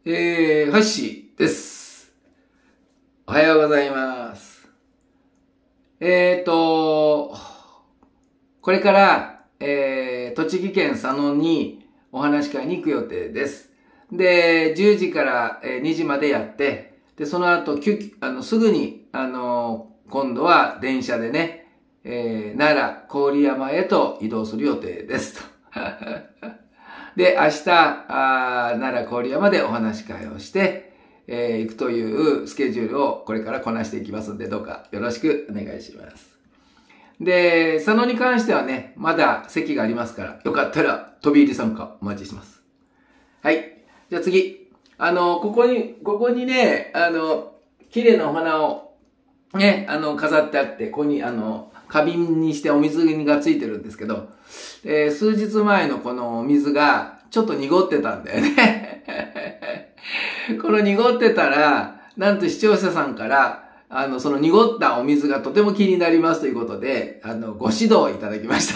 ハッシーです。おはようございます。これから、栃木県佐野にお話し会に行く予定です。で、10時から2時までやって、で、その後、すぐに、今度は電車でね、奈良、郡山へと移動する予定ですと。で、明日、奈良、郡山でお話し会をして、行くというスケジュールをこれからこなしていきますので、どうかよろしくお願いします。で、佐野に関してはね、まだ席がありますから、よかったら飛び入り参加お待ちしてます。はい。じゃあ次。ここにね、綺麗なお花をね、飾ってあって、ここに花瓶にしてお水がついてるんですけど、数日前のこのお水がちょっと濁ってたんだよね。この濁ってたら、なんと視聴者さんから、その濁ったお水がとても気になりますということで、ご指導をいただきました。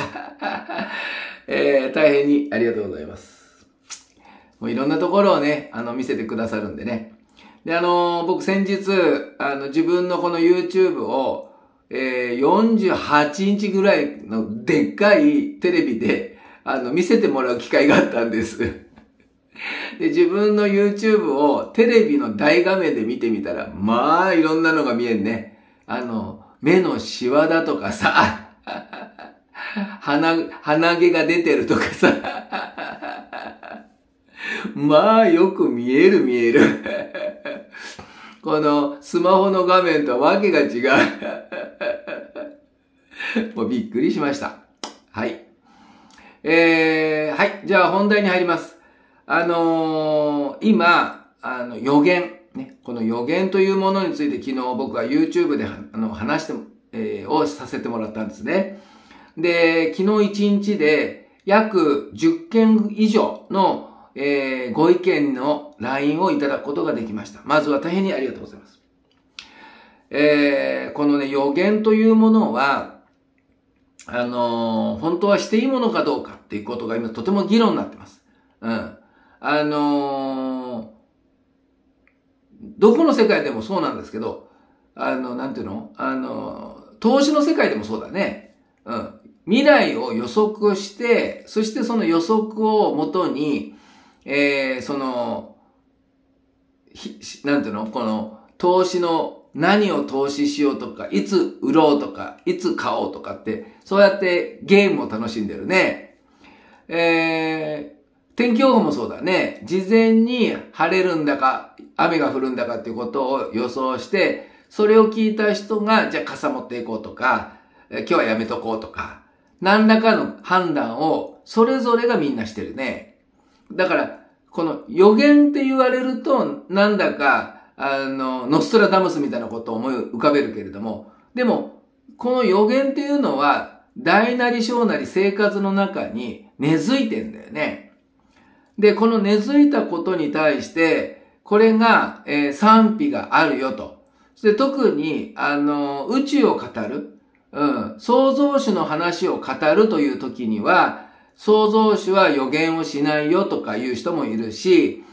大変にありがとうございます。もういろんなところをね、見せてくださるんでね。で、僕先日、自分のこの YouTube を、48インチぐらいのでっかいテレビで、見せてもらう機会があったんです。で、自分の YouTube をテレビの大画面で見てみたら、まあ、いろんなのが見えんね。目のシワだとかさ、鼻毛が出てるとかさ、まあ、よく見える。このスマホの画面とはわけが違う。もうびっくりしました。はい。はい。じゃあ本題に入ります。今、予言。ね。この予言というものについて昨日僕は YouTube で話して、をさせてもらったんですね。で、昨日1日で約10件以上のご意見の LINE をいただくことができました。まずは大変にありがとうございます。このね、予言というものは、本当はしていいものかどうかっていうことが今とても議論になってます。うん。どこの世界でもそうなんですけど、なんていうの？投資の世界でもそうだね。うん。未来を予測して、そしてその予測をもとに、なんていうの？この投資の何を投資しようとか、いつ売ろうとか、いつ買おうとかって、そうやってゲームを楽しんでるね。天気予報もそうだね。事前に晴れるんだか、雨が降るんだかっていうことを予想して、それを聞いた人が、じゃあ傘持っていこうとか、今日はやめとこうとか、何らかの判断をそれぞれがみんなしてるね。だから、この予言って言われると、なんだか、ノストラダムスみたいなことを思い浮かべるけれども、でも、この予言っていうのは、大なり小なり生活の中に根付いてんだよね。で、この根付いたことに対して、これが、賛否があるよと。で、特に、宇宙を語る、創造主の話を語るという時には、創造主は予言をしないよとかいう人もいるし、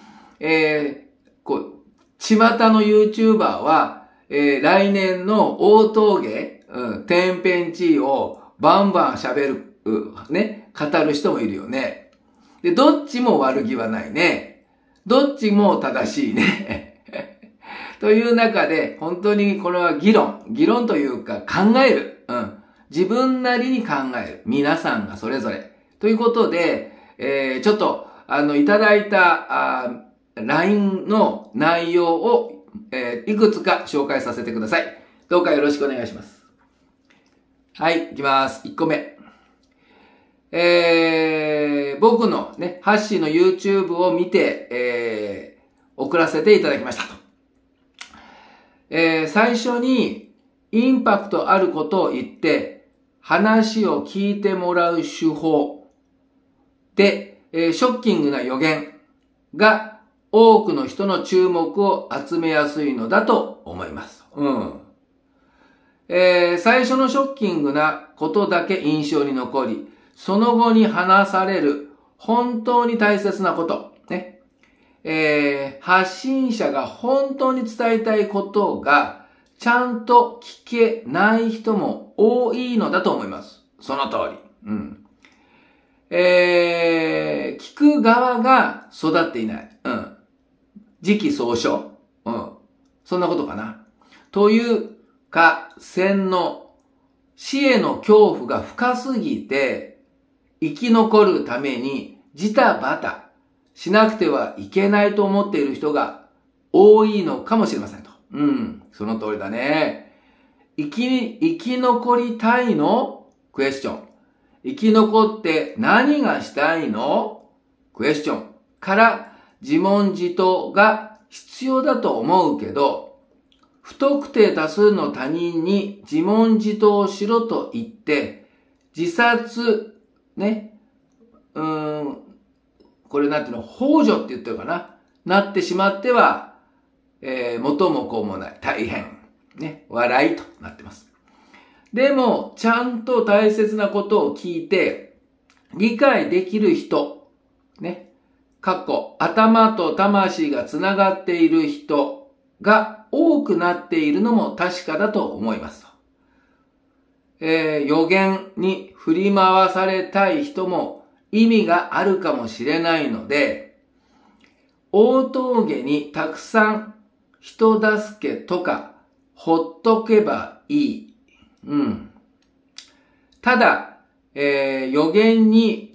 巷の YouTuber は、来年の大峠、天変地異をバンバン喋る、ね、語る人もいるよね。で、どっちも悪気はないね。どっちも正しいね。という中で、本当にこれは議論というか考える。自分なりに考える。皆さんがそれぞれ。ということで、ちょっと、いただいた、LINE の内容を、いくつか紹介させてください。どうかよろしくお願いします。はい、いきます。1個目。僕のね、ハッシーの YouTube を見て、送らせていただきましたと。最初にインパクトあることを言って、話を聞いてもらう手法で、ショッキングな予言が多くの人の注目を集めやすいのだと思います。最初のショッキングなことだけ印象に残り、その後に話される本当に大切なこと、ね。 発信者が本当に伝えたいことがちゃんと聞けない人も多いのだと思います。その通り。聞く側が育っていない。時期尚早。そんなことかな。というか、洗脳、死への恐怖が深すぎて、生き残るためにジタバタしなくてはいけないと思っている人が多いのかもしれませんと。その通りだね。生き残りたいの？クエスチョン。生き残って何がしたいの？クエスチョン。から自問自答が必要だと思うけど、不特定多数の他人に自問自答しろと言って、自殺、ね、これなんていうの、幇助って言ってるかな。なってしまっては、元も子もない。大変。ね、笑いとなってます。でも、ちゃんと大切なことを聞いて、理解できる人、ね、頭と魂がつながっている人が多くなっているのも確かだと思いますと。予言に振り回されたい人も意味があるかもしれないので、大峠にたくさん人助けとかほっとけばいい。ただ、予言で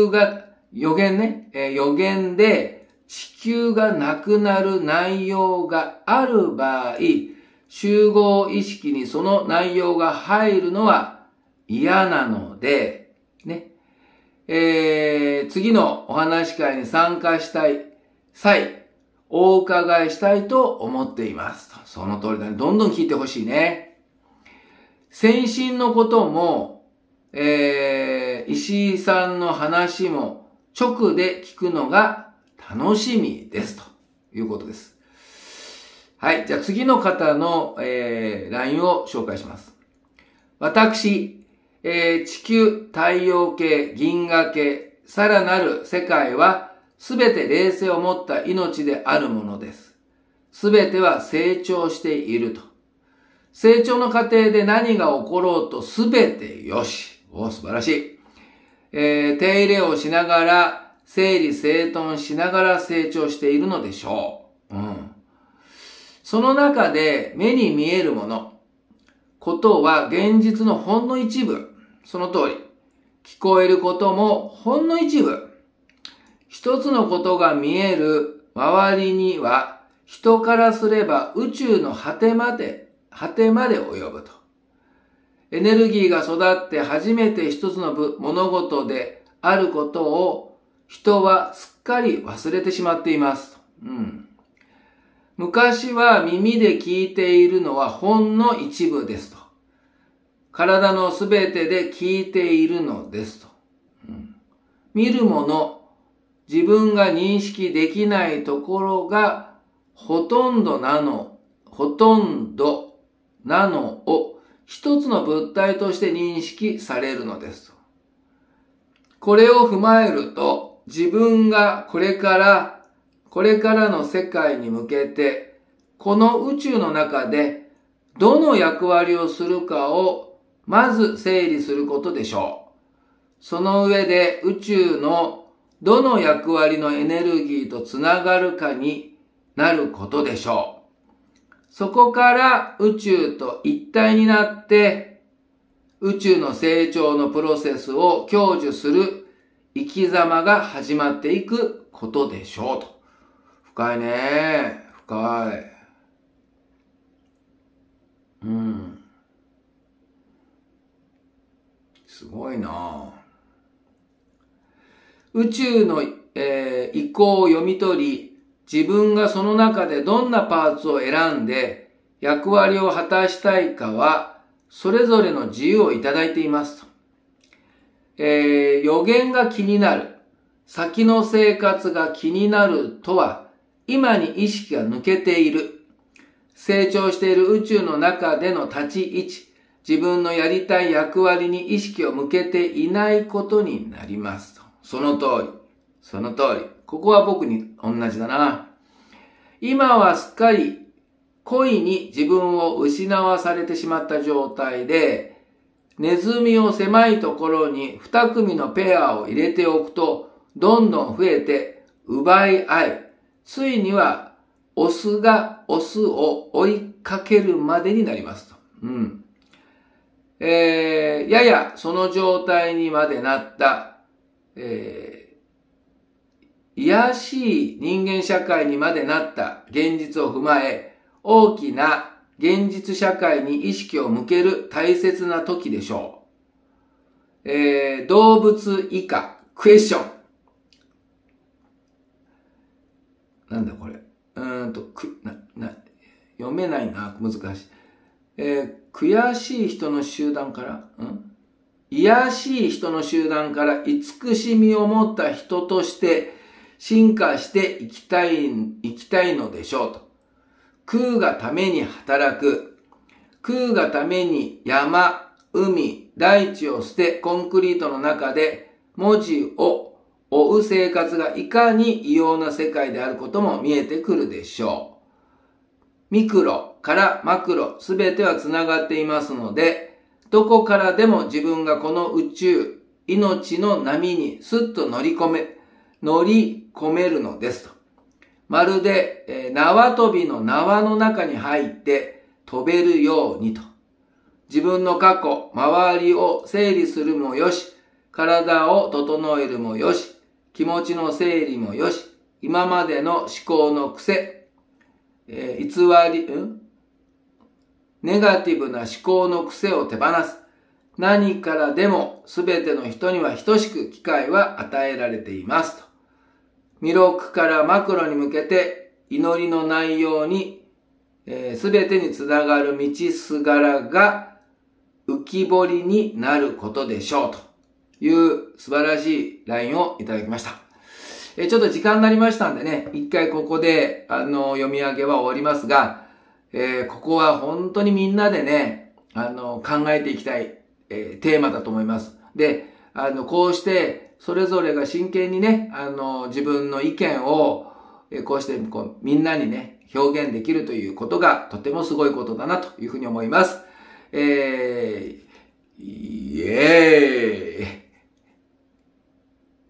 地球がなくなる内容がある場合、集合意識にその内容が入るのは嫌なので、ね。次のお話し会に参加したい際、お伺いしたいと思っています。その通りだね。どんどん聞いてほしいね。先進のことも、石井さんの話も直で聞くのが楽しみです。ということです。はい。じゃあ次の方の、LINE を紹介します。私、地球、太陽系、銀河系、さらなる世界はすべて霊性を持った命であるものです。すべては成長していると。成長の過程で何が起ころうとすべてよし。素晴らしい。手入れをしながら、整理整頓しながら成長しているのでしょう。その中で目に見えるもの、ことは現実のほんの一部。その通り。聞こえることもほんの一部。一つのことが見える周りには、人からすれば宇宙の果てまで及ぶと。エネルギーが育って初めて一つの物事であることを人はすっかり忘れてしまっています。昔は耳で聞いているのはほんの一部ですと。体のすべてで聞いているのですと。見るもの、自分が認識できないところがほとんどなのを一つの物体として認識されるのです。これを踏まえると、自分がこれからの世界に向けて、この宇宙の中でどの役割をするかをまず整理することでしょう。その上で宇宙のどの役割のエネルギーとつながるかになることでしょう。そこから宇宙と一体になって宇宙の成長のプロセスを享受する生き様が始まっていくことでしょうと。深いね。深い。すごいな。宇宙の、意向を読み取り、自分がその中でどんなパーツを選んで役割を果たしたいかはそれぞれの自由をいただいていますと。予言が気になる、先の生活が気になるとは今に意識が抜けている、成長している宇宙の中での立ち位置、自分のやりたい役割に意識を向けていないことになりますと。その通り。 ここは僕に同じだな。今はすっかり恋に自分を失わされてしまった状態で、ネズミを狭いところに2組のペアを入れておくと、どんどん増えて奪い合い、ついにはオスがオスを追いかけるまでになりますと。ややその状態にまでなった、卑しい人間社会にまでなった現実を踏まえ、大きな現実社会に意識を向ける大切な時でしょう。動物以下、クエスチョン。なんだこれ。読めないな、難しい。悔しい人の集団から、卑しい人の集団から慈しみを持った人として進化していきたいのでしょうと。空がために働く。空がために山、海、大地を捨てコンクリートの中で文字を追う生活がいかに異様な世界であることも見えてくるでしょう。ミクロからマクロすべてはつながっていますので、どこからでも自分がこの宇宙、命の波にスッと乗り込めるのですと。まるで、縄跳びの縄の中に入って飛べるようにと。自分の過去、周りを整理するもよし、体を整えるもよし、気持ちの整理もよし、今までの思考の癖、ネガティブな思考の癖を手放す。何からでも全ての人には等しく機会は与えられていますと。ミロクからマクロに向けて祈りの内容に、全てにつながる道すがらが浮き彫りになることでしょうという素晴らしいラインをいただきました。ちょっと時間になりましたんでね、一回ここで読み上げは終わりますが、ここは本当にみんなでね、考えていきたい、テーマだと思います。で、こうしてそれぞれが真剣にね、自分の意見をこうしてみんなにね、表現できるということがとてもすごいことだなというふうに思います。イエーイ